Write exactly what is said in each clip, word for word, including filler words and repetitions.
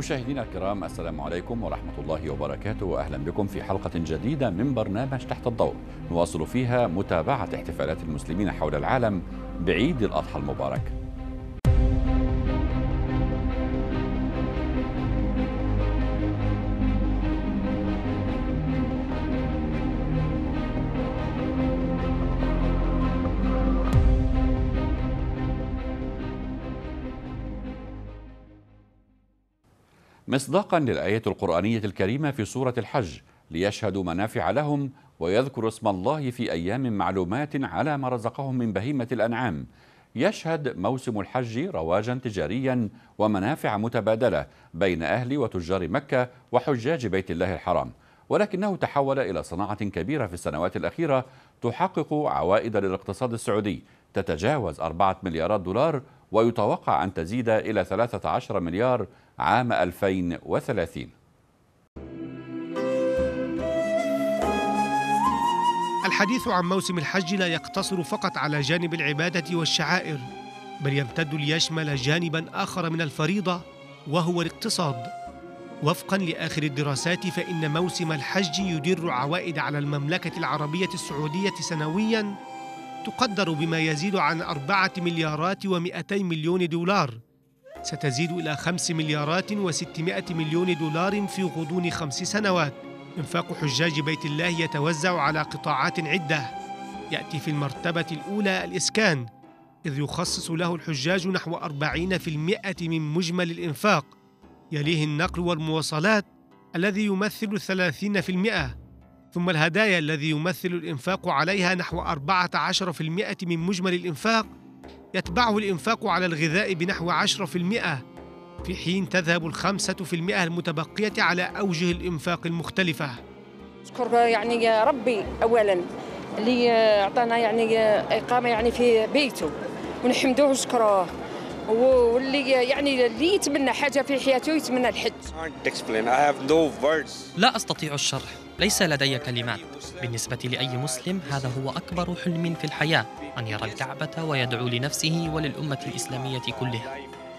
مشاهدينا الكرام، السلام عليكم ورحمة الله وبركاته، وأهلا بكم في حلقة جديدة من برنامج تحت الضوء نواصل فيها متابعة احتفالات المسلمين حول العالم بعيد الأضحى المبارك. مصداقا للآية القرآنية الكريمة في سورة الحج: ليشهدوا منافع لهم ويذكروا اسم الله في أيام معلومات على ما رزقهم من بهيمة الأنعام. يشهد موسم الحج رواجا تجاريا ومنافع متبادلة بين أهل وتجار مكة وحجاج بيت الله الحرام، ولكنه تحول إلى صناعة كبيرة في السنوات الأخيرة تحقق عوائد للاقتصاد السعودي تتجاوز أربعة مليارات دولار، ويتوقع أن تزيد إلى ثلاثة عشر مليار عام ألفين وثلاثين. الحديث عن موسم الحج لا يقتصر فقط على جانب العبادة والشعائر، بل يمتد ليشمل جانبا آخر من الفريضة وهو الاقتصاد. وفقا لآخر الدراسات فإن موسم الحج يدر عوائد على المملكة العربية السعودية سنويا تقدر بما يزيد عن أربعة مليارات ومئتي مليون دولار، ستزيد إلى خمس مليارات وستمائة مليون دولار في غضون خمس سنوات. إنفاق حجاج بيت الله يتوزع على قطاعات عدة، يأتي في المرتبة الأولى الإسكان، إذ يخصص له الحجاج نحو أربعين بالمئة من مجمل الإنفاق، يليه النقل والمواصلات الذي يمثل ثلاثين بالمئة، ثم الهدايا الذي يمثل الإنفاق عليها نحو أربعة عشر بالمئة من مجمل الإنفاق، يتبعه الإنفاق على الغذاء بنحو عشرة بالمئة، في حين تذهب الخمسة في المئة المتبقية على أوجه الإنفاق المختلفة. أشكر يعني يا ربي أولاً اللي أعطانا يعني إقامة يعني في بيته، ونحمدوه ونشكروه، واللي يعني اللي يتمنى حاجة في حياته يتمنى الحج. لا أستطيع الشرح، ليس لدي كلمات. بالنسبة لأي مسلم هذا هو أكبر حلم في الحياة، أن يرى الكعبة ويدعو لنفسه وللأمة الإسلامية كلها.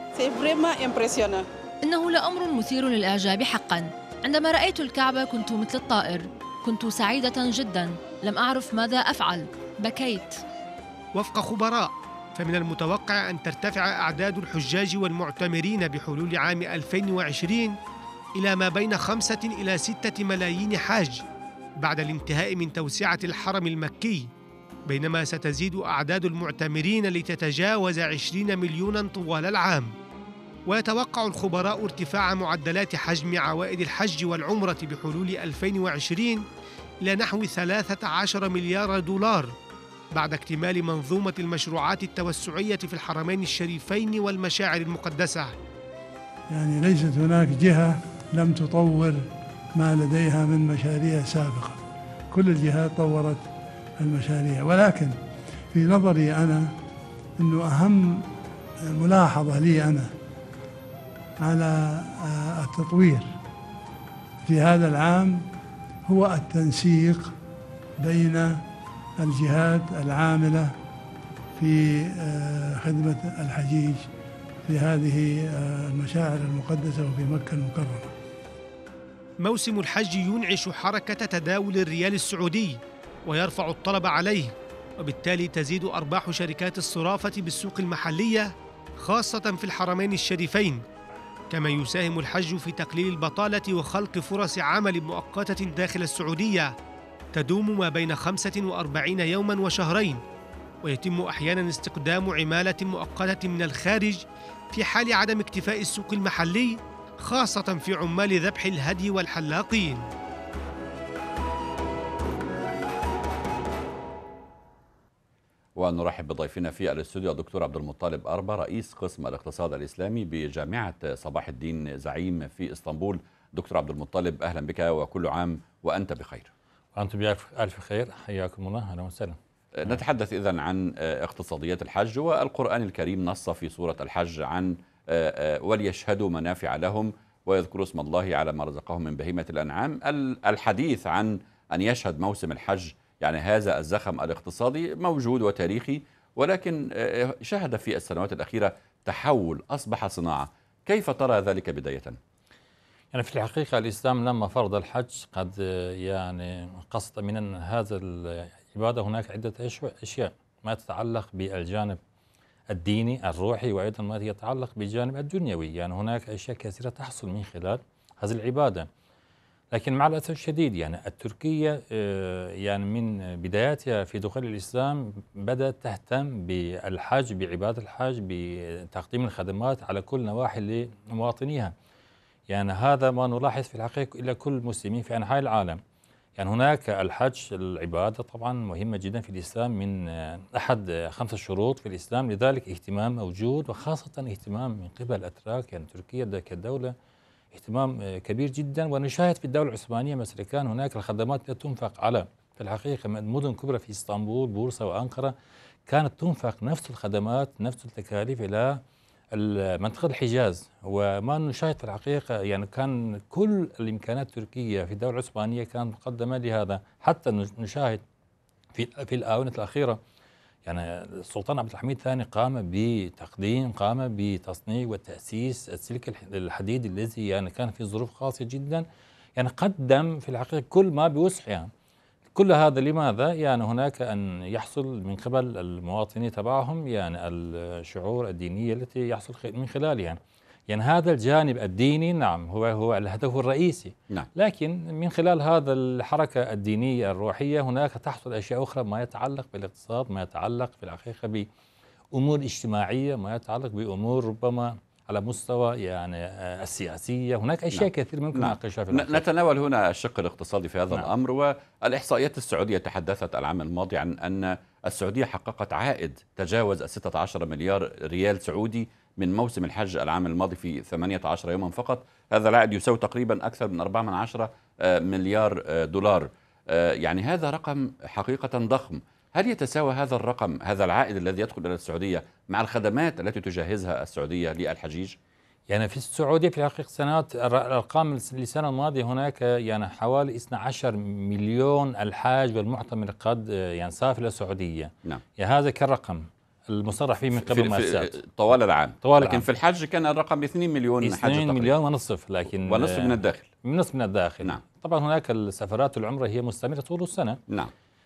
إنه لأمر مثير للإعجاب حقاً. عندما رأيت الكعبة كنت مثل الطائر، كنت سعيدة جداً، لم أعرف ماذا أفعل، بكيت. وفق خبراء فمن المتوقع أن ترتفع أعداد الحجاج والمعتمرين بحلول عام ألفين وعشرين إلى ما بين خمسة إلى ستة ملايين حاج بعد الانتهاء من توسعة الحرم المكي، بينما ستزيد أعداد المعتمرين لتتجاوز عشرين مليوناً طوال العام. ويتوقع الخبراء ارتفاع معدلات حجم عوائد الحج والعمرة بحلول ألفين وعشرين إلى نحو ثلاثة عشر مليار دولار بعد اكتمال منظومة المشروعات التوسعية في الحرمين الشريفين والمشاعر المقدسة. يعني ليست هناك جهة لم تطور ما لديها من مشاريع سابقة، كل الجهات طورت المشاريع، ولكن في نظري أنا أنه أهم ملاحظة لي أنا على التطوير في هذا العام هو التنسيق بين الجهات العاملة في خدمة الحجيج في هذه المشاعر المقدسة وفي مكة المكرمة. موسم الحج ينعش حركة تداول الريال السعودي ويرفع الطلب عليه، وبالتالي تزيد أرباح شركات الصرافة بالسوق المحلية خاصة في الحرمين الشريفين، كما يساهم الحج في تقليل البطالة وخلق فرص عمل مؤقتة داخل السعودية تدوم ما بين خمسة وأربعين يوماً وشهرين، ويتم أحياناً استقدام عمالة مؤقتة من الخارج في حال عدم اكتفاء السوق المحلي، خاصة في عمال ذبح الهدي والحلاقين. ونرحب بضيفنا في الاستوديو الدكتور عبد المطلب أربة، رئيس قسم الاقتصاد الإسلامي بجامعة صباح الدين زعيم في اسطنبول. دكتور عبد المطلب، أهلا بك وكل عام وأنت بخير. وأنتم بألف خير، حياكم الله، أهلا وسهلا. نتحدث إذن عن اقتصاديات الحج، والقرآن الكريم نص في سورة الحج عن وليشهدوا منافع لهم ويذكروا اسم الله على ما رزقهم من بهيمة الأنعام. الحديث عن أن يشهد موسم الحج يعني هذا الزخم الاقتصادي موجود وتاريخي، ولكن شهد في السنوات الأخيرة تحول، أصبح صناعة. كيف ترى ذلك بداية؟ يعني في الحقيقة الإسلام لما فرض الحج قد يعني قصد من هذا العبادة هناك عدة أشياء ما تتعلق بالجانب الديني الروحي، وأيضا ما يتعلق بالجانب الدنيوي. يعني هناك أشياء كثيرة تحصل من خلال هذه العبادة. لكن مع الأسف الشديد يعني التركية يعني من بداياتها في دخول الإسلام بدأت تهتم بالحج، بعبادة الحج، بتقديم الخدمات على كل نواحي لمواطنيها. يعني هذا ما نلاحظ في الحقيقة إلى كل المسلمين في أنحاء العالم. يعني هناك الحج العبادة طبعا مهمة جدا في الإسلام، من أحد خمس شروط في الإسلام، لذلك اهتمام موجود، وخاصة اهتمام من قبل الأتراك. يعني تركيا كدولة اهتمام كبير جدا. ونشاهد في الدولة العثمانية مثلا كان هناك الخدمات التي تنفق على في الحقيقة مدن كبرى في اسطنبول، بورصة وأنقرة، كانت تنفق نفس الخدمات نفس التكاليف إلى منطقة الحجاز. وما نشاهد في الحقيقة يعني كان كل الإمكانات التركية في الدولة العثمانية كانت مقدمة لهذا. حتى نشاهد في في الآونة الأخيرة يعني السلطان عبد الحميد الثاني قام بتقديم قام بتصنيع وتأسيس السلك الحديد الذي يعني كان في ظروف قاسية جدا. يعني قدم في الحقيقة كل ما بوسعه. يعني كل هذا لماذا؟ يعني هناك أن يحصل من قبل المواطنين تبعهم يعني الشعور الدينية التي يحصل من خلالها. يعني, يعني هذا الجانب الديني نعم هو هو الهدف الرئيسي. نعم. لكن من خلال هذا الحركة الدينية الروحية هناك تحصل أشياء أخرى ما يتعلق بالاقتصاد، ما يتعلق في الحقيقة بأمور اجتماعية، ما يتعلق بأمور ربما على مستوى يعني السياسية. هناك أشياء نعم. كثير ممكن نناقشها في الحقيقة. نتناول هنا الشق الاقتصادي في هذا نعم. الأمر. والإحصائيات السعودية تحدثت العام الماضي عن أن السعودية حققت عائد تجاوز ستة عشر مليار ريال سعودي من موسم الحج العام الماضي في ثمانية عشر يوما فقط. هذا العائد يساوي تقريبا أكثر من أربعة من عشرة مليار دولار. يعني هذا رقم حقيقة ضخم. هل يتساوى هذا الرقم، هذا العائد الذي يدخل إلى السعودية، مع الخدمات التي تجهزها السعودية للحجيج؟ يعني في السعودية في الحقيقة سنوات الأرقام للسنة الماضية هناك يعني حوالي اثني عشر مليون الحاج والمعتمر قد يعني سافر إلى السعودية. نعم. يعني هذا كالرقم المصرح فيه من قبل المؤسسات طوال العام. طوال لكن العام. في الحج كان الرقم اثنين مليون حج اثنين مليون ونصف، لكن ونصف من الداخل ونصف من الداخل. نعم. طبعا هناك السفرات العمرة هي مستمرة طول السنة. نعم.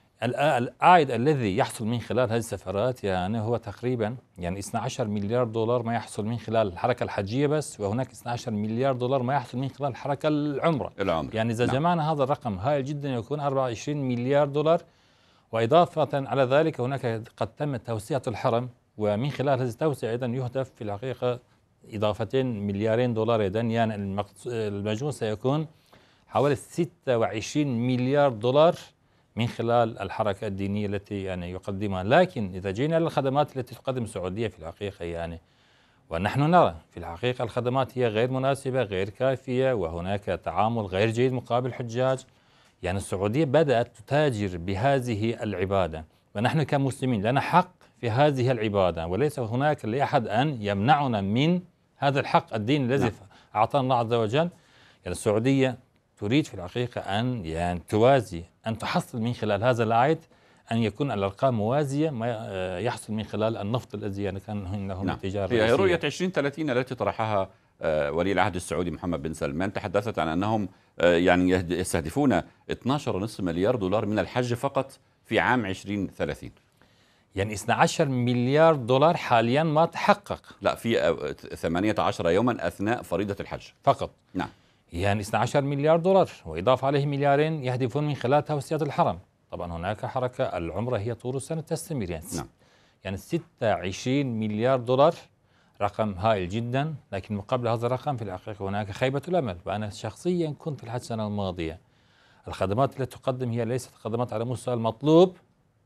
العائد الذي يحصل من خلال هذه السفرات يعني هو تقريبا يعني اثني عشر مليار دولار ما يحصل من خلال الحركة الحجية بس، وهناك اثني عشر مليار دولار ما يحصل من خلال الحركة العمرة. العمر. يعني إذا نعم. جمعنا هذا الرقم هائل جدا يكون أربعة وعشرين مليار دولار. وإضافة على ذلك هناك قد تم توسعة الحرم، ومن خلال هذه التوسعة أيضا يهدف في الحقيقة إضافتين مليارين دولار أيضا. يعني المجموع سيكون حوالي ستة وعشرين مليار دولار من خلال الحركة الدينية التي يعني يقدمها. لكن إذا جينا للخدمات التي تقدم السعودية في الحقيقة يعني ونحن نرى في الحقيقة الخدمات هي غير مناسبة غير كافية، وهناك تعامل غير جيد مقابل الحجاج. يعني السعودية بدأت تتاجر بهذه العبادة، ونحن كمسلمين لنا حق في هذه العبادة، وليس هناك لأحد أن يمنعنا من هذا الحق الدين الذي أعطانا الله عز وجل. يعني السعودية تريد في الحقيقة أن يعني توازي، أن تحصل من خلال هذا العائد أن يكون الأرقام موازية ما يحصل من خلال النفط الذي يعني كان هنا نعم. تجارة في رؤية عشرين ثلاثين التي طرحها ولي العهد السعودي محمد بن سلمان تحدثت عن أنهم يعني يستهدفون اثني عشر فاصلة خمسة مليار دولار من الحج فقط في عام عشرين ثلاثين. يعني اثني عشر مليار دولار حاليا ما تحقق. لا، في ثمانية عشر يوما أثناء فريضة الحج فقط. نعم. يعني اثني عشر مليار دولار، وإضافة عليه مليارين يهدفون من خلال توسعة الحرم. طبعا هناك حركة العمرة هي طول السنة تستمر. يعني نعم. يعني ستة وعشرين مليار دولار رقم هائل جدا. لكن مقابل هذا الرقم في الحقيقة هناك خيبة الأمل. وأنا شخصيا كنت في الحج السنة الماضية، الخدمات التي تقدم هي ليست خدمات على مستوى المطلوب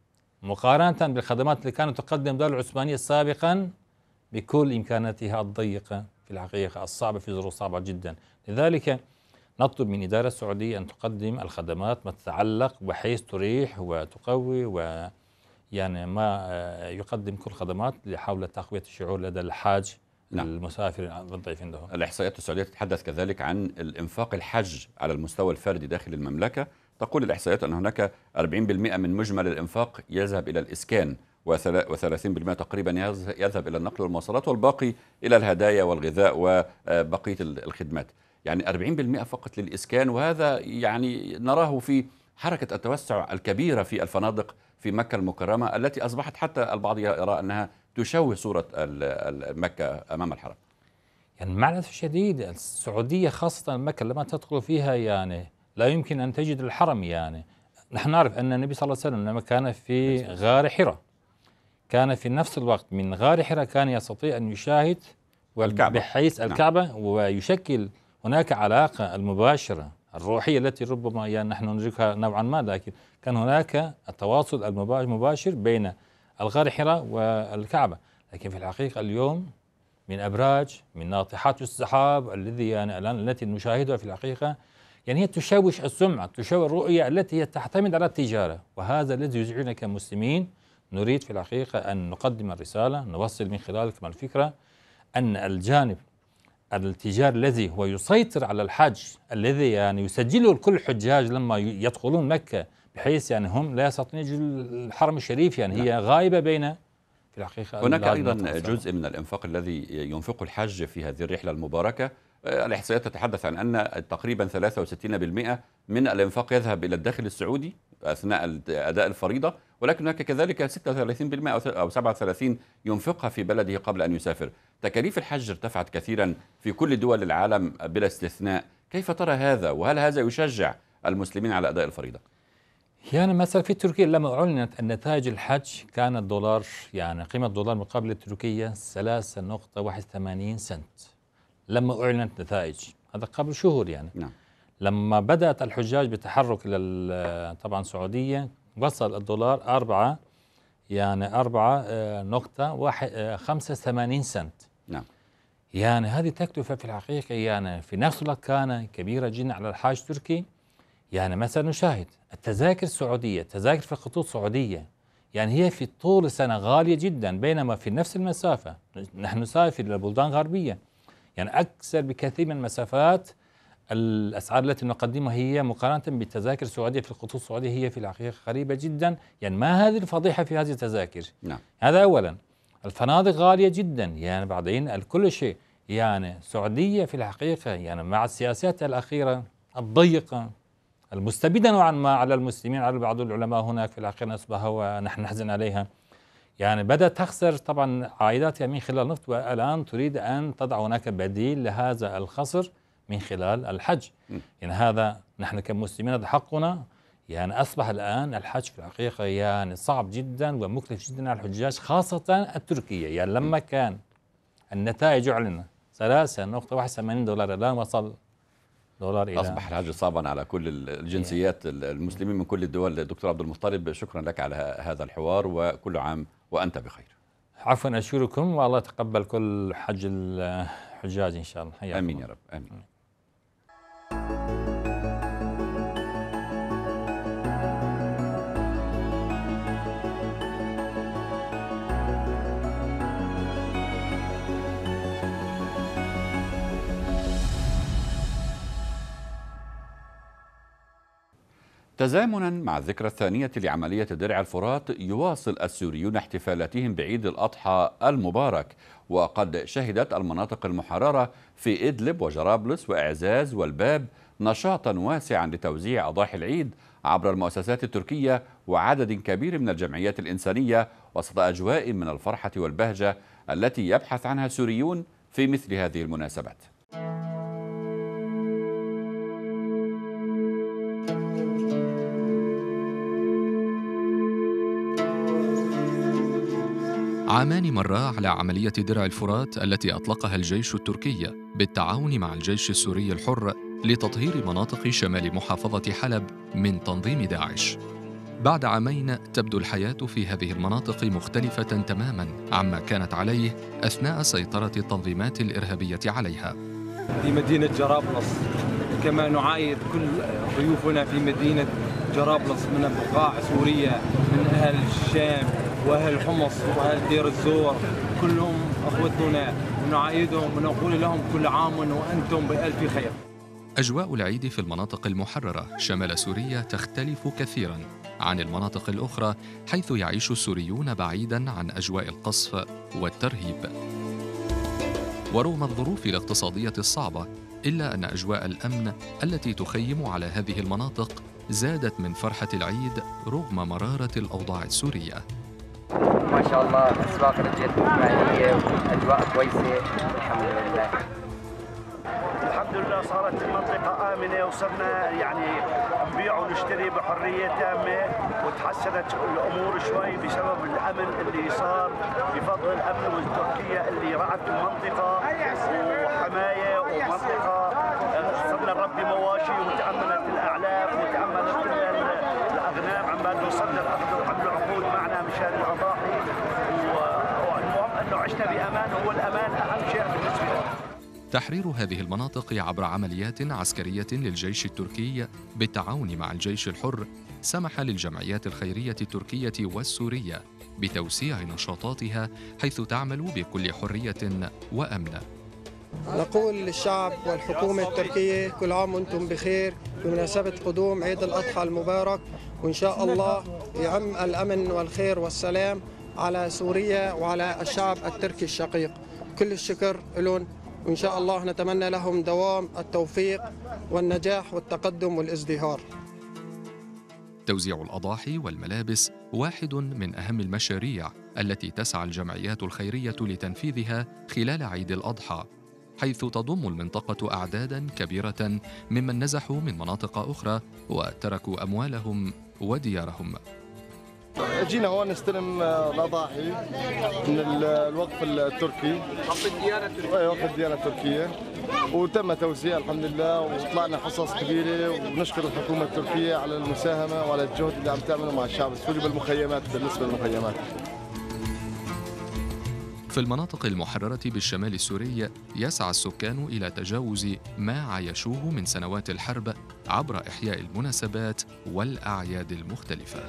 مقارنة بالخدمات اللي كانت تقدم الدولة العثمانية سابقا بكل إمكاناتها الضيقة في الحقيقة الصعبة في ظروف صعبة جدا. لذلك نطلب من الإدارة السعودية أن تقدم الخدمات ما تتعلق بحيث تريح وتقوي و يعني ما يقدم كل خدمات حول تقوية الشعور لدى الحاج. نعم. المسافر الضيف عنده. الإحصائيات السعودية تتحدث كذلك عن الإنفاق الحج على المستوى الفردي داخل المملكة. تقول الإحصائيات أن هناك أربعين بالمئة من مجمل الإنفاق يذهب إلى الإسكان، وثلاثين بالمئة تقريبا يذهب إلى النقل والمواصلات، والباقي إلى الهدايا والغذاء وبقية الخدمات. يعني أربعين بالمئة فقط للإسكان، وهذا يعني نراه في حركة التوسع الكبيرة في الفنادق في مكة المكرمة التي أصبحت حتى البعض يرى أنها تشوه صورة مكة أمام الحرم. يعني مع الأسف الشديد السعودية خاصة مكة لما تدخل فيها يعني لا يمكن أن تجد الحرم. يعني نحن نعرف أن النبي صلى الله عليه وسلم لما كان في غار حراء كان في نفس الوقت من غار حراء كان يستطيع أن يشاهد الكعبة، بحيث الكعبة نعم. ويشكل هناك علاقة المباشرة الروحية التي ربما يعني نحن ندركها نوعا ما، لكن كان هناك التواصل المباشر بين الغار حراء والكعبة. لكن في الحقيقة اليوم من أبراج من ناطحات السحاب الذي يعني الآن التي نشاهدها في الحقيقة يعني هي تشوش السمعة، تشوش الرؤية التي هي تعتمد على التجارة، وهذا الذي يزعجنا كمسلمين. نريد في الحقيقة أن نقدم الرسالة، نوصل من خلالكم الفكرة أن الجانب التجاري الذي هو يسيطر على الحج الذي يعني يسجله كل الحجاج لما يدخلون مكة، بحيث يعني هم لا يستطيعون يجوا الحرم الشريف، يعني هي غائبة بين في الحقيقة. هناك أيضا جزء من الإنفاق الذي ينفقه الحج في هذه الرحلة المباركة. الإحصائيات تتحدث عن أن تقريبا ثلاثة وستين بالمئة من الإنفاق يذهب إلى الداخل السعودي أثناء أداء الفريضة، ولكن هناك كذلك ستة وثلاثين بالمئة أو سبعة وثلاثين ينفقها في بلده قبل أن يسافر. تكاليف الحج ارتفعت كثيرا في كل دول العالم بلا استثناء، كيف ترى هذا؟ وهل هذا يشجع المسلمين على أداء الفريضة؟ يعني مثلا في تركيا لما أعلنت النتائج الحج كان الدولار يعني قيمة الدولار مقابل التركية ثلاثة نقطة واحد وثمانين سنت لما أعلنت نتائج، هذا قبل شهور يعني. نعم. لما بدأت الحجاج بالتحرك إلى طبعا السعودية وصل الدولار أربعة يعني أربعة نقطة واحد خمسة وثمانين سنت. نعم. يعني هذه تكلفة في الحقيقة يعني في نفس الوقت كان كبيرة جدا على الحاج التركي. يعني مثلا نشاهد التذاكر السعودية، تذاكر في الخطوط السعودية يعني هي في طول السنة غالية جدا، بينما في نفس المسافة نحن نسافر إلى بلدان غربية يعني أكثر بكثير من المسافات، الأسعار التي نقدمها هي مقارنة بالتذاكر السعودية في الخطوط السعودية هي في الحقيقة غريبة جدا. يعني ما هذه الفضيحة في هذه التذاكر؟ نعم. هذا أولا. الفنادق غالية جدا يعني بعدين كل شيء يعني السعودية في الحقيقة يعني مع السياسات الأخيرة الضيقة المستبدة نوعا ما على المسلمين، على بعض العلماء هناك في الأخير نسبها ونحن نحزن عليها، يعني بدأت تخسر طبعا عائداتها من خلال النفط، والآن تريد أن تضع هناك بديل لهذا الخسر من خلال الحج. يعني هذا نحن كمسلمين هذا حقنا. يعني أصبح الآن الحج في الحقيقة يعني صعب جدا ومكلف جدا على الحجاج خاصة التركية. يعني لما كان النتائج أعلنت ثلاثة نقطة واحد وثمانين دولار الآن وصل دولار إلى أصبح الحج صعبا على كل الجنسيات المسلمين من كل الدول. دكتور عبد المطلب شكرا لك على هذا الحوار وكل عام وأنت بخير. عفوا أشكركم والله يتقبل كل حج الحجاج إن شاء الله. آمين يا رب آمين. تزامنا مع الذكرى الثانية لعملية درع الفرات، يواصل السوريون احتفالاتهم بعيد الأضحى المبارك، وقد شهدت المناطق المحررة في إدلب وجرابلس وإعزاز والباب نشاطا واسعا لتوزيع أضاحي العيد عبر المؤسسات التركية وعدد كبير من الجمعيات الإنسانية، وسط أجواء من الفرحة والبهجة التي يبحث عنها السوريون في مثل هذه المناسبات. عامان مرا على عملية درع الفرات التي أطلقها الجيش التركي بالتعاون مع الجيش السوري الحر لتطهير مناطق شمال محافظة حلب من تنظيم داعش. بعد عامين تبدو الحياة في هذه المناطق مختلفة تماماً عما كانت عليه أثناء سيطرة التنظيمات الإرهابية عليها. في مدينة جرابلس كما نعايد كل ضيوفنا في مدينة جرابلس من بقاع سوريا، من أهل الشام وأهل حمص وأهل دير الزور، كلهم أخوتنا ونعايدهم ونقول لهم كل عام وأنتم بألف خير. أجواء العيد في المناطق المحررة شمال سوريا تختلف كثيراً عن المناطق الأخرى، حيث يعيش السوريون بعيداً عن أجواء القصف والترهيب. ورغم الظروف الاقتصادية الصعبة، إلا أن أجواء الأمن التي تخيم على هذه المناطق زادت من فرحة العيد رغم مرارة الأوضاع السورية. ما شاء الله الأسواق رجعت طبيعية وأجواء كويسة الحمد لله. الحمد لله صارت المنطقة آمنة وصرنا يعني نبيع ونشتري بحرية تامة، وتحسنت الأمور شوي بسبب الأمن اللي صار بفضل الأمن والتركية اللي رعت المنطقة وحماية ومنطقة. صرنا نربي مواشي وتأمنت الأعلاف وتأمنت الأغنام عمال وصلنا الأخذ وعملوا عقود معنا مشان الأضاحي، والمهم أنه عشنا بأمان، هو الأمان أهم شيء بالنسبة لنا. تحرير هذه المناطق عبر عمليات عسكرية للجيش التركي بالتعاون مع الجيش الحر سمح للجمعيات الخيرية التركية والسورية بتوسيع نشاطاتها حيث تعمل بكل حرية وأمن. نقول للشعب والحكومة التركية كل عام وانتم بخير بمناسبة قدوم عيد الأضحى المبارك، وإن شاء الله يعم الأمن والخير والسلام على سوريا وعلى الشعب التركي الشقيق. كل الشكر لهم، وإن شاء الله نتمنى لهم دوام التوفيق والنجاح والتقدم والازدهار. توزيع الأضاحي والملابس واحد من أهم المشاريع التي تسعى الجمعيات الخيرية لتنفيذها خلال عيد الأضحى، حيث تضم المنطقة أعداداً كبيرة ممن نزحوا من مناطق أخرى وتركوا أموالهم وديارهم. جينا هون نستلم الأضاحي من الوقف التركي، وقف الديانة التركية، وقف الديانة التركية، وتم توزيع الحمد لله، وطلعنا حصص كبيرة، ونشكر الحكومة التركية على المساهمة وعلى الجهد اللي عم تعمله مع الشعب السوري بالمخيمات. بالنسبة للمخيمات في المناطق المحررة بالشمال السوري يسعى السكان إلى تجاوز ما عايشوه من سنوات الحرب عبر إحياء المناسبات والأعياد المختلفة.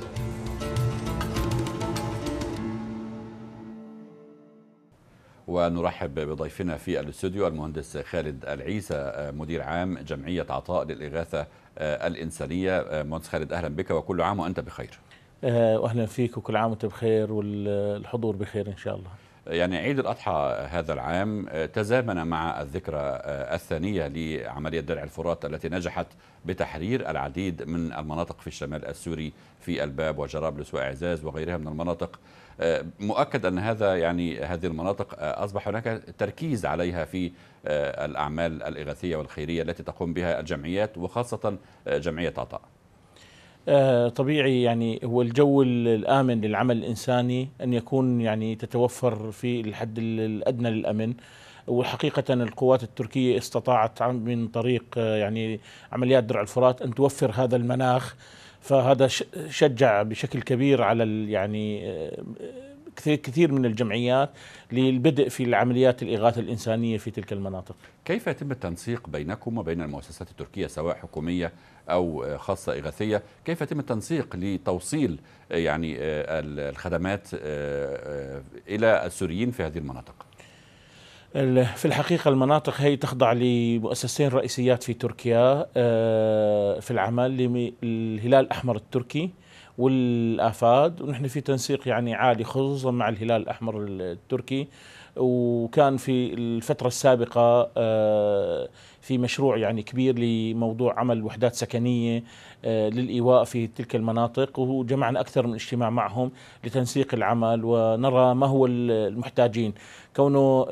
ونرحب بضيفنا في الاستوديو المهندس خالد العيسى مدير عام جمعية عطاء للإغاثة الإنسانية. مهندس خالد أهلا بك وكل عام وأنت بخير. أهلا فيك وكل عام وأنت بخير والحضور بخير إن شاء الله. يعني عيد الأضحى هذا العام تزامن مع الذكرى الثانية لعملية درع الفرات التي نجحت بتحرير العديد من المناطق في الشمال السوري في الباب وجرابلس وإعزاز وغيرها من المناطق. مؤكد أن هذا يعني هذه المناطق أصبح هناك تركيز عليها في الأعمال الإغاثية والخيرية التي تقوم بها الجمعيات وخاصة جمعية عطاء. طبيعي يعني هو الجو الآمن للعمل الإنساني أن يكون يعني تتوفر في الحد الأدنى للأمن، وحقيقة القوات التركية استطاعت من طريق يعني عمليات درع الفرات أن توفر هذا المناخ، فهذا شجع بشكل كبير على يعني كثير من الجمعيات للبدء في العمليات الإغاثة الإنسانية في تلك المناطق. كيف يتم التنسيق بينكم وبين المؤسسات التركية سواء حكومية أو خاصة إغاثية؟ كيف يتم التنسيق لتوصيل يعني الخدمات إلى السوريين في هذه المناطق؟ في الحقيقة المناطق هي تخضع لمؤسستين رئيسيات في تركيا في العمل، الهلال الأحمر التركي والآفاد، ونحن في تنسيق يعني عالي خصوصا مع الهلال الأحمر التركي. وكان في الفترة السابقة في مشروع يعني كبير لموضوع عمل وحدات سكنية للإيواء في تلك المناطق، وجمعنا أكثر من اجتماع معهم لتنسيق العمل ونرى ما هو المحتاجين، كونه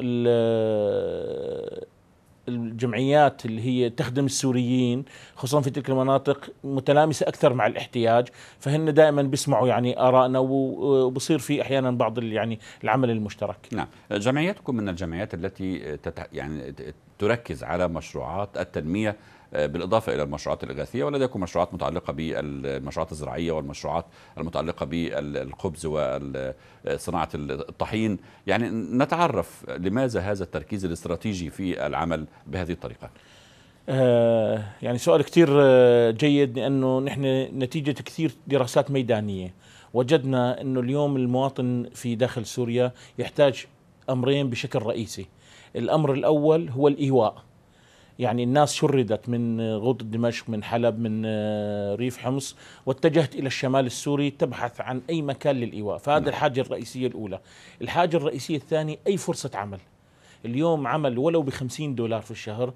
الجمعيات اللي هي تخدم السوريين خصوصا في تلك المناطق متلامسة أكثر مع الاحتياج، فهن دائما بيسمعوا يعني آرائنا وبصير في أحيانا بعض يعني العمل المشترك. نعم، جمعياتكم من الجمعيات التي تتح يعني تركز على مشروعات التنمية بالإضافة إلى المشروعات الإغاثية، ولديكم مشروعات متعلقة بالمشروعات الزراعية والمشروعات المتعلقة بالخبز وصناعة الطحين. يعني نتعرف لماذا هذا التركيز الاستراتيجي في العمل بهذه الطريقة؟ آه يعني سؤال كتير جيد، لأنه نحن نتيجة كثير دراسات ميدانية وجدنا أنه اليوم المواطن في داخل سوريا يحتاج أمرين بشكل رئيسي. الأمر الأول هو الإيواء، يعني الناس شردت من غوط دمشق، من حلب، من ريف حمص، واتجهت إلى الشمال السوري تبحث عن أي مكان للإيواء، فهذا الحاجة الرئيسية الأولى. الحاجة الرئيسية الثانية أي فرصة عمل. اليوم عمل ولو بخمسين دولار في الشهر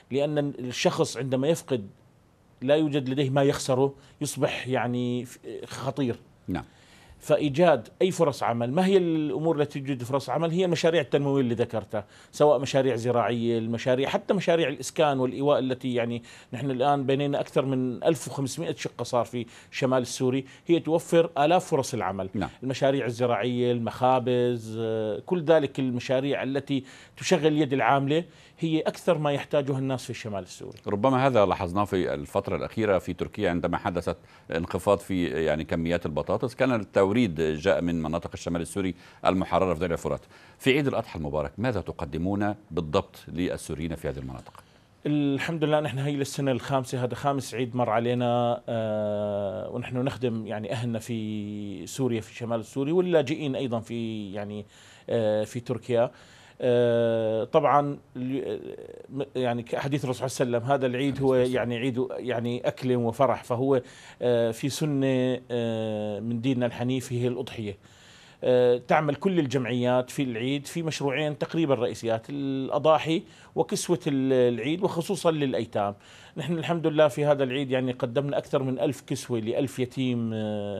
لأن الشخص عندما يفقد لا يوجد لديه ما يخسره يصبح يعني خطير. نعم. فإيجاد أي فرص عمل، ما هي الأمور التي تجد فرص عمل؟ هي المشاريع التنموية اللي ذكرتها، سواء مشاريع زراعية، المشاريع حتى مشاريع الإسكان والإيواء التي يعني نحن الآن بيننا أكثر من ألف وخمسمئة شقة صار في الشمال السوري، هي توفر آلاف فرص العمل. نعم. المشاريع الزراعية، المخابز، كل ذلك المشاريع التي تشغل اليد العاملة هي أكثر ما يحتاجها الناس في الشمال السوري. ربما هذا لاحظناه في الفترة الأخيرة في تركيا عندما حدثت انخفاض في يعني كميات البطاطس، كان التوريد جاء من مناطق الشمال السوري المحررة في درع الفرات. في عيد الأضحى المبارك ماذا تقدمون بالضبط للسوريين في هذه المناطق؟ الحمد لله نحن هي للسنة الخامسة، هذا خامس عيد مر علينا، آه ونحن نخدم يعني أهلنا في سوريا في الشمال السوري واللاجئين أيضا في يعني آه في تركيا. آه طبعا يعني حديث الرسول صلى الله عليه وسلم هذا العيد هو يعني عيد يعني أكل وفرح، فهو آه في سنة آه من ديننا الحنيف هي الأضحية. تعمل كل الجمعيات في العيد في مشروعين تقريبا رئيسيات، الأضاحي وكسوة العيد وخصوصا للأيتام. نحن الحمد لله في هذا العيد يعني قدمنا أكثر من ألف كسوة لألف يتيم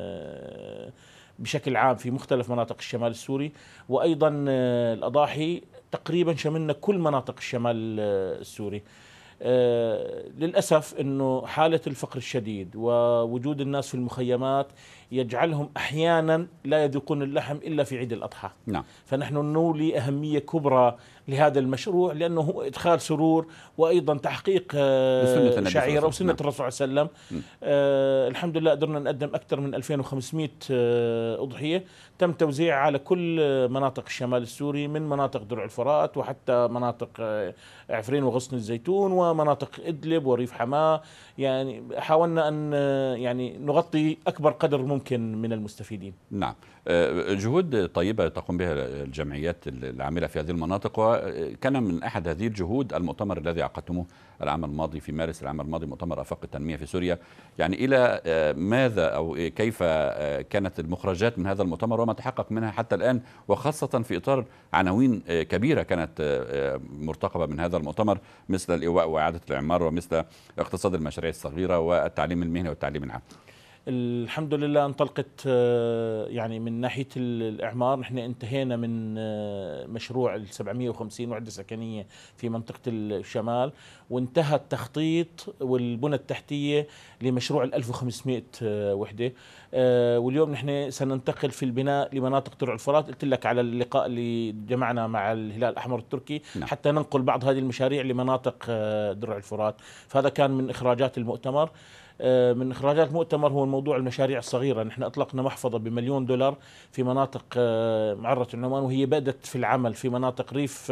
بشكل عام في مختلف مناطق الشمال السوري، وأيضا الأضاحي تقريبا شملنا كل مناطق الشمال السوري. آه للأسف أنه حالة الفقر الشديد ووجود الناس في المخيمات يجعلهم أحيانا لا يذوقون اللحم إلا في عيد الأضحى. نعم. فنحن نولي أهمية كبرى لهذا المشروع لأنه هو إدخال سرور وأيضا تحقيق آه شعيرة وسنة الرسول صلى الله عليه وسلم. آه الحمد لله قدرنا نقدم أكثر من ألفين وخمسمئة آه أضحية تم توزيعها على كل مناطق الشمال السوري، من مناطق درع الفرات وحتى مناطق آه عفرين وغصن الزيتون ومناطق إدلب وريف حماة. يعني حاولنا أن يعني نغطي أكبر قدر ممكن من المستفيدين. نعم. جهود طيبة تقوم بها الجمعيات العاملة في هذه المناطق، وكان من أحد هذه الجهود المؤتمر الذي عقدتموه العام الماضي في مارس العام الماضي، مؤتمر آفاق التنمية في سوريا. يعني إلى ماذا أو كيف كانت المخرجات من هذا المؤتمر وما تحقق منها حتى الآن، وخاصة في إطار عناوين كبيرة كانت مرتقبة من هذا المؤتمر مثل الإيواء وإعادة الإعمار ومثل اقتصاد المشاريع الصغيرة والتعليم المهني والتعليم العام؟ الحمد لله انطلقت يعني من ناحية الإعمار. نحن انتهينا من مشروع ال سبعمئة وخمسين وحدة سكنية في منطقة الشمال، وانتهى التخطيط والبنى التحتية لمشروع ال ألف وخمسمئة وحدة، واليوم نحن سننتقل في البناء لمناطق درع الفرات. قلت لك على اللقاء اللي جمعنا مع الهلال الأحمر التركي نعم. حتى ننقل بعض هذه المشاريع لمناطق درع الفرات، فهذا كان من إخراجات المؤتمر. من إخراجات المؤتمر هو الموضوع المشاريع الصغيرة. نحن أطلقنا محفظة بمليون دولار في مناطق معرة النعمان، وهي بدأت في العمل في مناطق ريف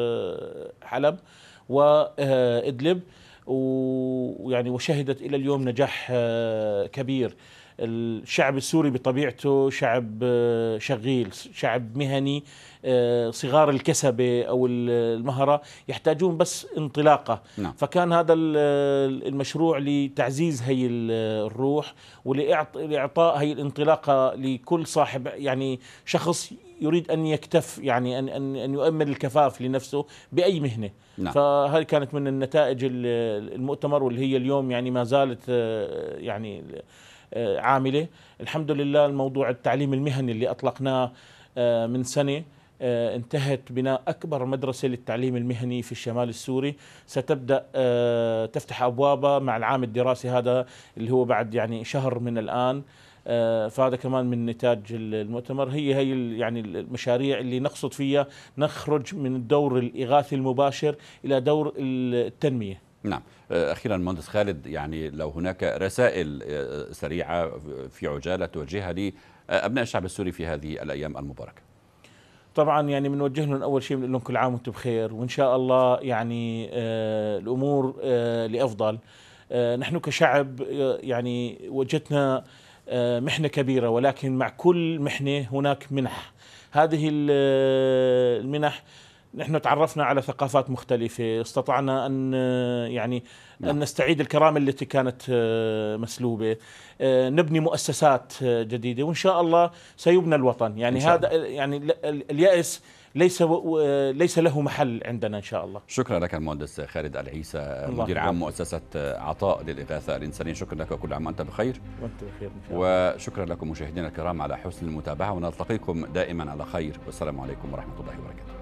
حلب وإدلب، ويعني وشهدت إلى اليوم نجاح كبير. الشعب السوري بطبيعته شعب شغيل، شعب مهني، صغار الكسبة أو المهرة يحتاجون بس انطلاقة. نعم. فكان هذا المشروع لتعزيز هي الروح ولإعطاء هي الانطلاقة لكل صاحب يعني شخص يريد أن يكتف، يعني أن أن أن يؤمن الكفاف لنفسه بأي مهنة. نعم. فهذه كانت من النتائج المؤتمر، واللي هي اليوم يعني ما زالت يعني عاملة. الحمد لله الموضوع التعليم المهني اللي أطلقناه من سنة انتهت بناء أكبر مدرسة للتعليم المهني في الشمال السوري، ستبدأ تفتح أبوابها مع العام الدراسي هذا اللي هو بعد يعني شهر من الآن. فهذا كمان من نتاج المؤتمر. هي هي يعني المشاريع اللي نقصد فيها نخرج من الدور الإغاثي المباشر إلى دور التنمية. نعم. أخيرا مهندس خالد، يعني لو هناك رسائل سريعة في عجالة توجهها لأبناء الشعب السوري في هذه الأيام المباركة. طبعا يعني بنوجه لهم أول شيء بنقول لهم كل عام وانتم بخير، وإن شاء الله يعني آه الأمور آه لأفضل. آه نحن كشعب آه يعني وجدنا آه محنة كبيرة، ولكن مع كل محنة هناك منح. هذه المنح نحن تعرفنا على ثقافات مختلفة، استطعنا أن يعني أن نستعيد الكرامة التي كانت مسلوبة، نبني مؤسسات جديدة، وإن شاء الله سيبنى الوطن. يعني هذا يعني اليأس ليس ليس له محل عندنا إن شاء الله. شكرا لك المهندس خالد العيسى، مدير عام مؤسسة عطاء للإغاثة الإنسانية. شكرا لك وكل عام وأنت بخير. وأنت بخير إن شاء الله. وشكرا لكم مشاهدينا الكرام على حسن المتابعة، ونلتقيكم دائما على خير، والسلام عليكم ورحمة الله وبركاته.